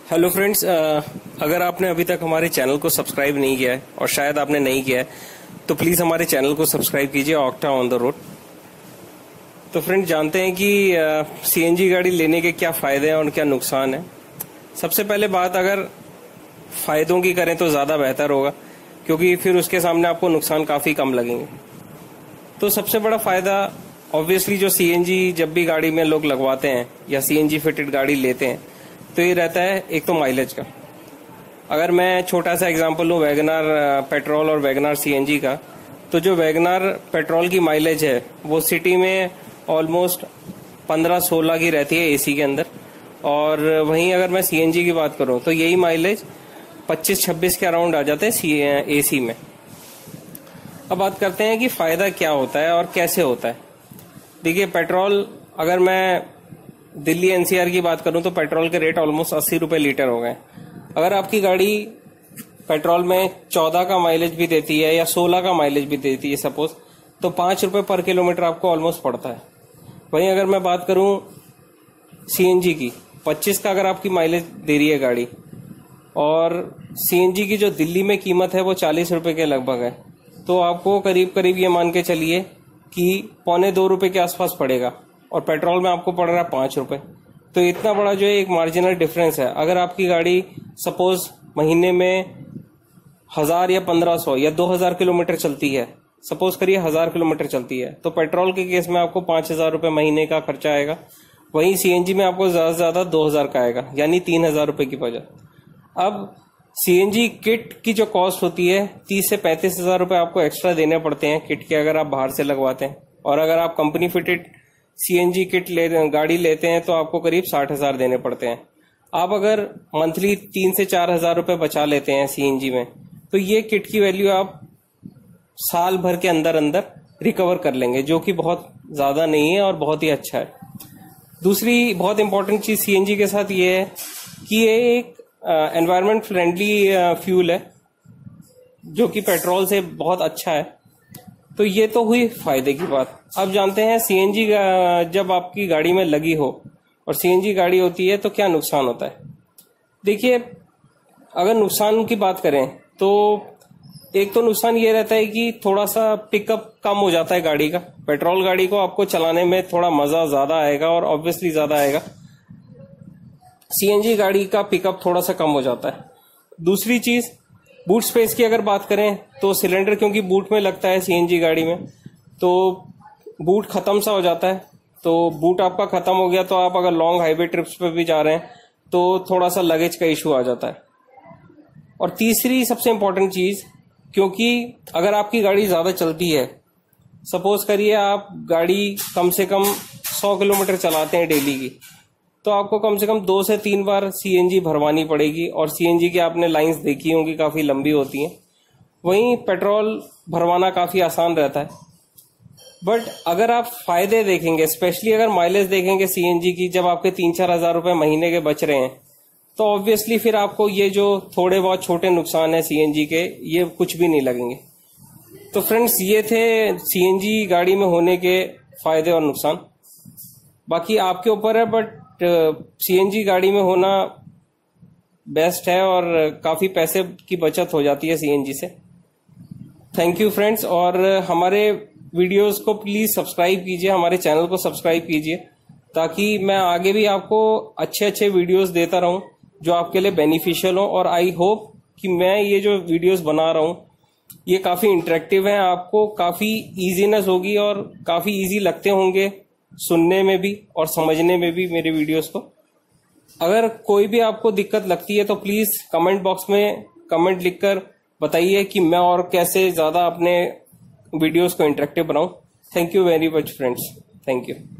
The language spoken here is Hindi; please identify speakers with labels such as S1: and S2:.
S1: हेलो फ्रेंड्स, अगर आपने अभी तक हमारे चैनल को सब्सक्राइब नहीं किया है और शायद आपने नहीं किया है तो प्लीज़ हमारे चैनल को सब्सक्राइब कीजिए ऑक्टा ऑन द रोड। तो फ्रेंड्स, जानते हैं कि सीएनजी गाड़ी लेने के क्या फ़ायदे हैं और क्या नुकसान है। सबसे पहले बात अगर फ़ायदों की करें तो ज़्यादा बेहतर होगा, क्योंकि फिर उसके सामने आपको नुकसान काफ़ी कम लगेंगे। तो सबसे बड़ा फ़ायदा ऑब्वियसली जो सीएनजी जब भी गाड़ी में लोग लगवाते हैं या सीएनजी फिटेड गाड़ी लेते हैं तो ये रहता है एक तो माइलेज का। अगर मैं छोटा सा एग्जांपल लूँ वैगनआर पेट्रोल और वैगनआर सीएनजी का, तो जो वैगनआर पेट्रोल की माइलेज है वो सिटी में ऑलमोस्ट 15-16 की रहती है एसी के अंदर, और वहीं अगर मैं सीएनजी की बात करूँ तो यही माइलेज 25-26 के अराउंड आ जाते हैं एसी में। अब बात करते हैं कि फ़ायदा क्या होता है और कैसे होता है। देखिए, पेट्रोल अगर मैं दिल्ली एनसीआर की बात करूं तो पेट्रोल के रेट ऑलमोस्ट 80 रुपए लीटर हो गए। अगर आपकी गाड़ी पेट्रोल में 14 का माइलेज भी देती है या 16 का माइलेज भी देती है सपोज, तो 5 रुपए पर किलोमीटर आपको ऑलमोस्ट पड़ता है। वहीं अगर मैं बात करूं सीएनजी की, 25 का अगर आपकी माइलेज दे रही है गाड़ी और सीएनजी की जो दिल्ली में कीमत है वो 40 रुपए के लगभग है, तो आपको करीब करीब ये मान के चलिए कि 1.25 रुपए के आसपास पड़ेगा, और पेट्रोल में आपको पड़ रहा है 5 रुपए। तो इतना बड़ा जो है एक मार्जिनल डिफरेंस है। अगर आपकी गाड़ी सपोज महीने में 1000 या 1500 या 2000 किलोमीटर चलती है, सपोज करिए 1000 किलोमीटर चलती है, तो पेट्रोल के केस में आपको 5000 रुपए महीने का खर्चा आएगा। वहीं सीएनजी में आपको ज्यादा से ज्यादा 2000 का आएगा, यानी 3000 रुपए की बचत। अब सीएनजी किट की जो कॉस्ट होती है 30 से 35 हजार रुपए आपको एक्स्ट्रा देने पड़ते हैं किट के, अगर आप बाहर से लगवाते हैं। और अगर आप कंपनी फिटेड सीएनजी किट गाड़ी लेते हैं तो आपको करीब 60,000 देने पड़ते हैं। आप अगर मंथली 3 से 4 हजार रुपए बचा लेते हैं सीएनजी में, तो ये किट की वैल्यू आप साल भर के अंदर अंदर रिकवर कर लेंगे, जो कि बहुत ज्यादा नहीं है और बहुत ही अच्छा है। दूसरी बहुत इंपॉर्टेंट चीज सीएनजी के साथ ये है कि ये एक एनवायरमेंट फ्रेंडली फ्यूल है, जो कि पेट्रोल से बहुत अच्छा है। तो ये तो हुई फायदे की बात। अब जानते हैं सीएनजी जब आपकी गाड़ी में लगी हो और सीएनजी गाड़ी होती है तो क्या नुकसान होता है। देखिए, अगर नुकसान की बात करें तो एक तो नुकसान ये रहता है कि थोड़ा सा पिकअप कम हो जाता है गाड़ी का। पेट्रोल गाड़ी को आपको चलाने में थोड़ा मजा ज्यादा आएगा और ऑब्वियसली ज्यादा आएगा। सीएनजी गाड़ी का पिकअप थोड़ा सा कम हो जाता है। दूसरी चीज, बूट स्पेस की अगर बात करें तो सिलेंडर क्योंकि बूट में लगता है सीएनजी गाड़ी में, तो बूट खत्म सा हो जाता है। तो बूट आपका खत्म हो गया तो आप अगर लॉन्ग हाईवे ट्रिप्स पे भी जा रहे हैं तो थोड़ा सा लगेज का इशू आ जाता है। और तीसरी सबसे इंपॉर्टेंट चीज, क्योंकि अगर आपकी गाड़ी ज्यादा चलती है, सपोज करिए आप गाड़ी कम से कम 100 किलोमीटर चलाते हैं डेली की, तो आपको कम से कम 2 से 3 बार सीएनजी भरवानी पड़ेगी। और सीएनजी की आपने लाइंस देखी होंगी, काफी लंबी होती हैं। वहीं पेट्रोल भरवाना काफी आसान रहता है। बट अगर आप फायदे देखेंगे, स्पेशली अगर माइलेज देखेंगे सीएनजी की, जब आपके 3-4 हजार रुपए महीने के बच रहे हैं, तो ऑब्वियसली फिर आपको ये जो थोड़े बहुत छोटे नुकसान है सीएनजी के, ये कुछ भी नहीं लगेंगे। तो फ्रेंड्स, ये थे सीएनजी गाड़ी में होने के फायदे और नुकसान। बाकी आपके ऊपर है, बट सीएनजी गाड़ी में होना बेस्ट है और काफी पैसे की बचत हो जाती है सीएनजी से। थैंक यू फ्रेंड्स, और हमारे वीडियोस को प्लीज सब्सक्राइब कीजिए, हमारे चैनल को सब्सक्राइब कीजिए, ताकि मैं आगे भी आपको अच्छे अच्छे वीडियोस देता रहूं जो आपके लिए बेनिफिशियल हो। और आई होप कि मैं ये जो वीडियोस बना रहा हूं ये काफी इंटरेक्टिव है, आपको काफी इजीनेस होगी और काफी इजी लगते होंगे सुनने में भी और समझने में भी मेरे वीडियोस को। अगर कोई भी आपको दिक्कत लगती है तो प्लीज कमेंट बॉक्स में कमेंट लिखकर बताइए कि मैं और कैसे ज्यादा अपने वीडियोस को इंटरेक्टिव बनाऊं। Thank you very much friends, thank you.